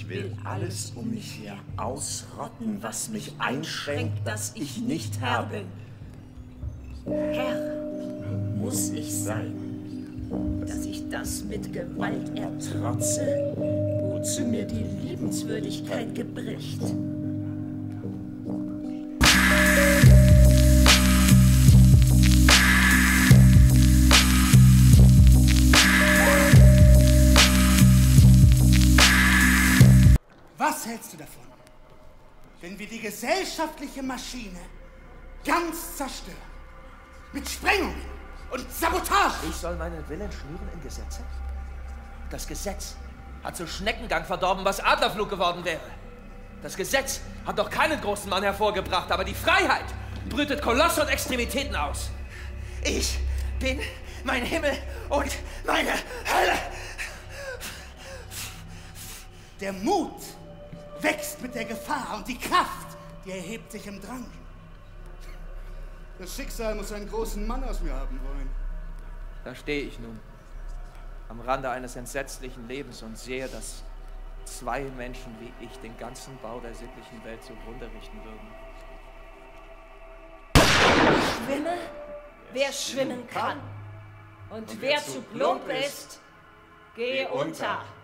Ich will alles um mich her ausrotten, was mich einschränkt, dass ich nicht Herr bin. Herr Muss ich sein, dass ich das mit Gewalt ertrotze, wozu mir die Liebenswürdigkeit gebricht. Was hältst du davon, wenn wir die gesellschaftliche Maschine ganz zerstören? Mit Sprengungen und Sabotage! Ich soll meinen Willen schnüren in Gesetze? Das Gesetz hat zu Schneckengang verdorben, was Adlerflug geworden wäre. Das Gesetz hat doch keinen großen Mann hervorgebracht, aber die Freiheit brütet Kolosse und Extremitäten aus. Ich bin mein Himmel und meine Hölle. Der Mut wächst mit der Gefahr und die Kraft, die erhebt sich im Drang. Das Schicksal muss einen großen Mann aus mir haben wollen. Da stehe ich nun, am Rande eines entsetzlichen Lebens und sehe, dass zwei Menschen wie ich den ganzen Bau der sittlichen Welt zugrunde richten würden. Schwimme, wer schwimmen kann. Und wer zu plump ist, gehe unter.